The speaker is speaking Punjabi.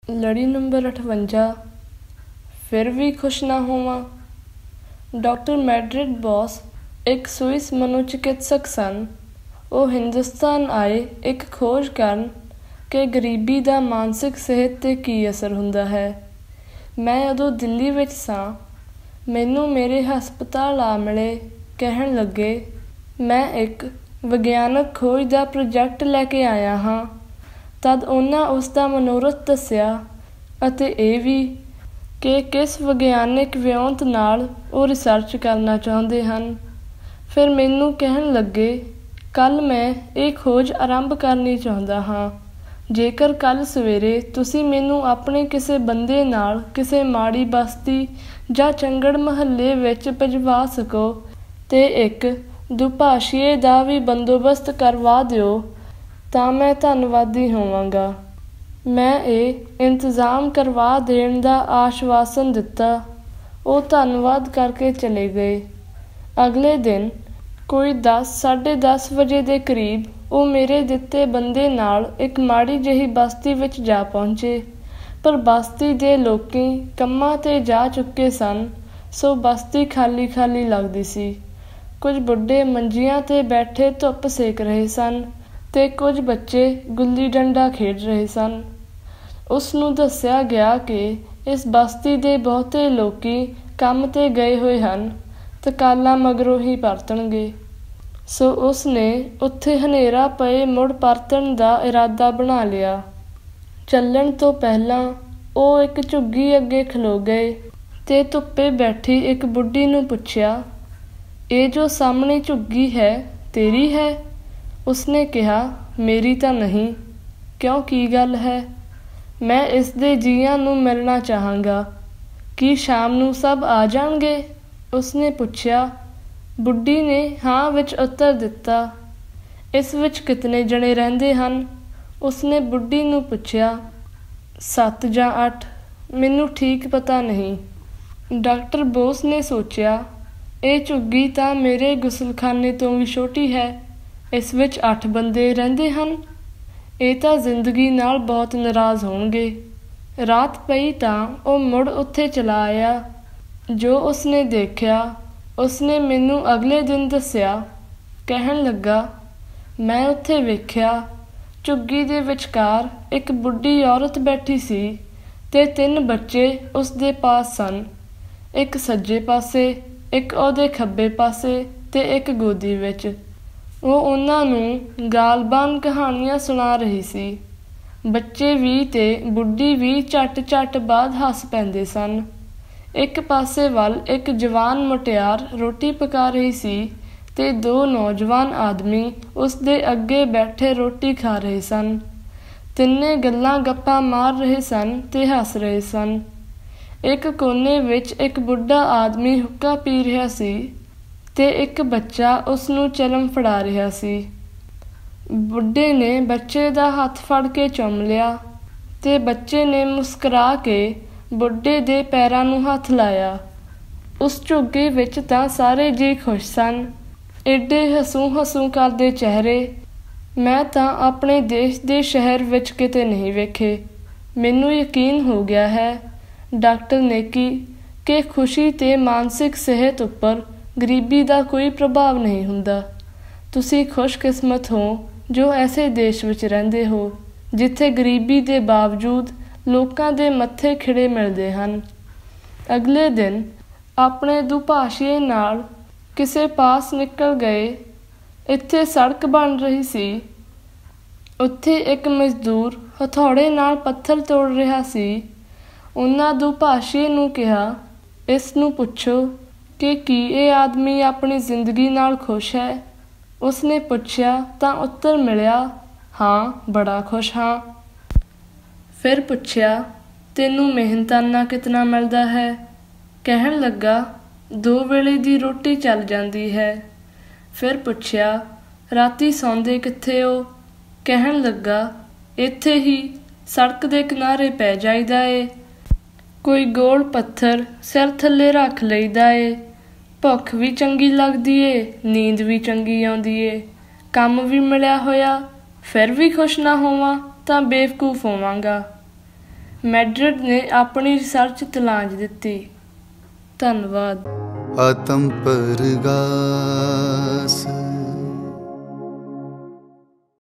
लड़ी नंबर 58 फिर भी खुश ना होवां। डॉक्टर मैड्रिड बॉस एक स्विस मनोचिकित्सक सन। ਉਹ ਹਿੰਦੁਸਤਾਨ ਆਏ ਇੱਕ ਖੋਜ ਕਰਨ ਕਿ ਗਰੀਬੀ ਦਾ ਮਾਨਸਿਕ ਸਿਹਤ 'ਤੇ ਕੀ ਅਸਰ ਹੁੰਦਾ ਹੈ। ਮੈਂ ਉਦੋਂ ਦਿੱਲੀ ਵਿੱਚ ਸਾਂ। ਮੈਨੂੰ ਮੇਰੇ ਹਸਪਤਾਲ ਆ ਮਿਲੇ ਕਹਿਣ ਲੱਗੇ, ਮੈਂ ਇੱਕ ਵਿਗਿਆਨਕ ਖੋਜ ਦਾ ਪ੍ਰੋਜੈਕਟ ਲੈ ਕੇ ਆਇਆ ਹਾਂ। ਤਦ ਉਹਨਾਂ ਉਸ ਦਾ ਮਨੋਰਥ ਦੱਸਿਆ ਅਤੇ ਇਹ ਵੀ ਕਿ ਕਿਸ ਵਿਗਿਆਨਕ ਵਿਉਂਤ ਨਾਲ ਉਹ ਰਿਸਰਚ ਕਰਨਾ ਚਾਹੁੰਦੇ ਹਨ। ਫਿਰ ਮੈਨੂੰ ਕਹਿਣ ਲੱਗੇ, ਕੱਲ੍ਹ ਮੈਂ ਇਹ ਖੋਜ ਆਰੰਭ ਕਰਨੀ ਚਾਹੁੰਦਾ ਹਾਂ। ਜੇਕਰ ਕੱਲ੍ਹ ਸਵੇਰੇ ਤੁਸੀਂ ਮੈਨੂੰ ਆਪਣੇ ਕਿਸੇ ਬੰਦੇ ਨਾਲ ਕਿਸੇ ਮਾੜੀ ਬਸਤੀ ਜਾਂ ਚੰਗੜ ਮੁਹੱਲੇ ਵਿੱਚ ਭਿਜਵਾ ਸਕੋ ਅਤੇ ਇੱਕ ਦੁਭਾਸ਼ੀਏ ਦਾ ਵੀ ਬੰਦੋਬਸਤ ਕਰਵਾ ਦਿਓ ਤਾਂ ਮੈਂ ਧੰਨਵਾਦੀ ਹੋਵਾਂਗਾ। ਮੈਂ ਇਹ ਇੰਤਜ਼ਾਮ ਕਰਵਾ ਦੇਣ ਦਾ ਆਸ਼ਵਾਸਨ ਦਿੱਤਾ। ਉਹ ਧੰਨਵਾਦ ਕਰਕੇ ਚਲੇ ਗਏ। ਅਗਲੇ ਦਿਨ ਕੋਈ 10-10:30 ਵਜੇ ਦੇ ਕਰੀਬ ਉਹ ਮੇਰੇ ਦਿੱਤੇ ਬੰਦੇ ਨਾਲ ਇੱਕ ਮਾੜੀ ਜਿਹੀ ਬਸਤੀ ਵਿੱਚ ਜਾ ਪਹੁੰਚੇ। ਪਰ ਬਸਤੀ ਦੇ ਲੋਕੀ ਕੰਮਾਂ 'ਤੇ ਜਾ ਚੁੱਕੇ ਸਨ, ਸੋ ਬਸਤੀ ਖਾਲੀ ਖਾਲੀ ਲੱਗਦੀ ਸੀ। ਕੁਝ ਬੁੱਢੇ ਮੰਜੀਆਂ 'ਤੇ ਬੈਠੇ ਧੁੱਪ ਸੇਕ ਰਹੇ ਸਨ ਅਤੇ ਕੁਝ ਬੱਚੇ ਗੁੱਲੀ ਡੰਡਾ ਖੇਡ ਰਹੇ ਸਨ। ਉਸ ਨੂੰ ਦੱਸਿਆ ਗਿਆ ਕਿ ਇਸ ਬਸਤੀ ਦੇ ਬਹੁਤੇ ਲੋਕੀ ਕੰਮ 'ਤੇ ਗਏ ਹੋਏ ਹਨ ਤੇ ਕਾਲਾਂ ਮਗਰੋਂ ਹੀ ਪਰਤਣਗੇ। ਸੋ ਉਸ ਨੇ ਉੱਥੇ ਹਨੇਰਾ ਪਏ ਮੁੜ ਪਰਤਣ ਦਾ ਇਰਾਦਾ ਬਣਾ ਲਿਆ। ਚੱਲਣ ਤੋਂ ਪਹਿਲਾਂ ਉਹ ਇੱਕ ਝੁੱਗੀ ਅੱਗੇ ਖਲੋ ਗਏ ਅਤੇ ਧੁੱਪੇ ਬੈਠੀ ਇੱਕ ਬੁੱਢੀ ਨੂੰ ਪੁੱਛਿਆ, ਇਹ ਜੋ ਸਾਹਮਣੇ ਝੁੱਗੀ ਹੈ ਤੇਰੀ ਹੈ? ਉਸਨੇ ਕਿਹਾ, ਮੇਰੀ ਤਾਂ ਨਹੀਂ। ਕਿਉਂ, ਕੀ ਗੱਲ ਹੈ? ਮੈਂ ਇਸ ਦੇ ਜੀਆਂ ਨੂੰ ਮਿਲਣਾ ਚਾਹਾਂਗਾ। ਕੀ ਸ਼ਾਮ ਨੂੰ ਸਭ ਆ ਜਾਣਗੇ? ਉਸਨੇ ਪੁੱਛਿਆ। ਬੁੱਢੀ ਨੇ ਹਾਂ ਵਿੱਚ ਉੱਤਰ ਦਿੱਤਾ। ਇਸ ਵਿੱਚ ਕਿਤਨੇ ਜਣੇ ਰਹਿੰਦੇ ਹਨ? ਉਸਨੇ ਬੁੱਢੀ ਨੂੰ ਪੁੱਛਿਆ। 7 ਜਾਂ 8, ਮੈਨੂੰ ਠੀਕ ਪਤਾ ਨਹੀਂ। ਡਾਕਟਰ ਬੋਸ ਨੇ ਸੋਚਿਆ, ਇਹ ਝੁੱਗੀ ਤਾਂ ਮੇਰੇ ਗੁਸਲਖਾਨੇ ਤੋਂ ਵੀ ਛੋਟੀ ਹੈ। ਇਸ ਵਿੱਚ 8 ਬੰਦੇ ਰਹਿੰਦੇ ਹਨ। ਇਹ ਤਾਂ ਜ਼ਿੰਦਗੀ ਨਾਲ ਬਹੁਤ ਨਾਰਾਜ਼ ਹੋਣਗੇ। ਰਾਤ ਪਈ ਤਾਂ ਉਹ ਮੁੜ ਉੱਥੇ ਚਲਾ ਆਇਆ। ਜੋ ਉਸਨੇ ਦੇਖਿਆ ਉਸਨੇ ਮੈਨੂੰ ਅਗਲੇ ਦਿਨ ਦੱਸਿਆ। ਕਹਿਣ ਲੱਗਾ, ਮੈਂ ਉੱਥੇ ਵੇਖਿਆ ਝੁੱਗੀ ਦੇ ਵਿਚਕਾਰ ਇੱਕ ਬੁੱਢੀ ਔਰਤ ਬੈਠੀ ਸੀ ਅਤੇ 3 ਬੱਚੇ ਉਸ ਦੇ ਪਾਸ ਸਨ। ਇੱਕ ਸੱਜੇ ਪਾਸੇ, ਇੱਕ ਉਹਦੇ ਖੱਬੇ ਪਾਸੇ ਅਤੇ ਇੱਕ ਗੋਦੀ ਵਿੱਚ। ਉਹ ਉਹਨਾਂ ਨੂੰ ਗਾਲਬਾਨ ਕਹਾਣੀਆਂ ਸੁਣਾ ਰਹੀ ਸੀ। ਬੱਚੇ ਵੀ ਅਤੇ ਬੁੱਢੀ ਵੀ ਝੱਟ ਬਾਅਦ ਹੱਸ ਪੈਂਦੇ ਸਨ। ਇੱਕ ਪਾਸੇ ਵੱਲ ਇੱਕ ਜਵਾਨ ਮੁਟਿਆਰ ਰੋਟੀ ਪਕਾ ਰਹੀ ਸੀ ਅਤੇ 2 ਨੌਜਵਾਨ ਆਦਮੀ ਉਸ ਦੇ ਅੱਗੇ ਬੈਠੇ ਰੋਟੀ ਖਾ ਰਹੇ ਸਨ। ਤਿੰਨੇ ਗੱਲਾਂ ਗੱਪਾਂ ਮਾਰ ਰਹੇ ਸਨ ਅਤੇ ਹੱਸ ਰਹੇ ਸਨ। ਇੱਕ ਕੋਨੇ ਵਿੱਚ ਇੱਕ ਬੁੱਢਾ ਆਦਮੀ ਹੁੱਕਾ ਪੀ ਰਿਹਾ ਸੀ ਅਤੇ ਇੱਕ ਬੱਚਾ ਉਸ ਨੂੰ ਚਿਲਮ ਫੜਾ ਰਿਹਾ ਸੀ। ਬੁੱਢੇ ਨੇ ਬੱਚੇ ਦਾ ਹੱਥ ਫੜ ਕੇ ਚੁੰਮ ਲਿਆ ਅਤੇ ਬੱਚੇ ਨੇ ਮੁਸਕਰਾ ਕੇ ਬੁੱਢੇ ਦੇ ਪੈਰਾਂ ਨੂੰ ਹੱਥ ਲਾਇਆ। ਉਸ ਝੁੱਗੀ ਵਿੱਚ ਤਾਂ ਸਾਰੇ ਜੀਅ ਖੁਸ਼ ਸਨ। ਏਡੇ ਹਸੂੰ ਕਰਦੇ ਚਿਹਰੇ ਮੈਂ ਤਾਂ ਆਪਣੇ ਦੇਸ਼ ਦੇ ਸ਼ਹਿਰ ਵਿੱਚ ਕਿਤੇ ਨਹੀਂ ਵੇਖੇ। ਮੈਨੂੰ ਯਕੀਨ ਹੋ ਗਿਆ ਹੈ, ਡਾਕਟਰ ਨੇਕੀ, ਕਿ ਖੁਸ਼ੀ ਅਤੇ ਮਾਨਸਿਕ ਸਿਹਤ ਉੱਪਰ ਗਰੀਬੀ ਦਾ ਕੋਈ ਪ੍ਰਭਾਵ ਨਹੀਂ ਹੁੰਦਾ। ਤੁਸੀਂ ਖੁਸ਼ਕਿਸਮਤ ਹੋ ਜੋ ਐਸੇ ਦੇਸ਼ ਵਿੱਚ ਰਹਿੰਦੇ ਹੋ ਜਿੱਥੇ ਗਰੀਬੀ ਦੇ ਬਾਵਜੂਦ ਲੋਕਾਂ ਦੇ ਮੱਥੇ ਖਿੜੇ ਮਿਲਦੇ ਹਨ। ਅਗਲੇ ਦਿਨ ਆਪਣੇ ਦੁਭਾਸ਼ੀਏ ਨਾਲ ਕਿਸੇ ਪਾਸ ਨਿਕਲ ਗਏ। ਇੱਥੇ ਸੜਕ ਬਣ ਰਹੀ ਸੀ। ਉੱਥੇ ਇੱਕ ਮਜ਼ਦੂਰ ਹਥੌੜੇ ਨਾਲ ਪੱਥਰ ਤੋੜ ਰਿਹਾ ਸੀ। ਉਹਨਾਂ ਦੁਭਾਸ਼ੀਏ ਨੂੰ ਕਿਹਾ, ਇਸ ਨੂੰ ਪੁੱਛੋ ਕਿ ਕੀ ਇਹ ਆਦਮੀ ਆਪਣੀ ਜ਼ਿੰਦਗੀ ਨਾਲ ਖੁਸ਼ ਹੈ? ਉਸਨੇ ਪੁੱਛਿਆ ਤਾਂ ਉੱਤਰ ਮਿਲਿਆ, ਹਾਂ, ਬੜਾ ਖੁਸ਼ ਹਾਂ। ਫਿਰ ਪੁੱਛਿਆ, ਤੈਨੂੰ ਮਿਹਨਤਾਨਾ ਕਿਤਨਾ ਮਿਲਦਾ ਹੈ? ਕਹਿਣ ਲੱਗਾ, 2 ਵੇਲੇ ਦੀ ਰੋਟੀ ਚੱਲ ਜਾਂਦੀ ਹੈ। ਫਿਰ ਪੁੱਛਿਆ, ਰਾਤੀ ਸੌਂਦੇ ਕਿੱਥੇ ਹੋ? ਕਹਿਣ ਲੱਗਾ, ਇੱਥੇ ਹੀ ਸੜਕ ਦੇ ਕਿਨਾਰੇ ਪੈ ਜਾਈਦਾ ਏ। ਕੋਈ ਗੋਲ ਪੱਥਰ ਸਿਰ ਥੱਲੇ ਰੱਖ ਲਈਦਾ ਏ। ਭੁੱਖ ਵੀ ਚੰਗੀ ਲੱਗਦੀ ਏ, ਨੀਂਦ ਵੀ ਚੰਗੀ ਆਉਂਦੀ ਏ, ਕੰਮ ਵੀ ਮਿਲਿਆ ਹੋਇਆ। ਫਿਰ ਵੀ ਖੁਸ਼ ਨਾ ਹੋਵਾਂ ਤਾਂ ਬੇਵਕੂਫ ਹੋਵਾਂਗਾ। ਮੈਡਰਿਡ ਨੇ ਆਪਣੀ ਰਿਸਰਚ ਤਲਾਂਜ ਦਿੱਤੀ। ਧੰਨਵਾਦ। आतम परगास